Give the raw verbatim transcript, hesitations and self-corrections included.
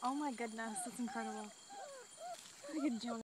Oh my goodness, that's incredible. Look at Jonah.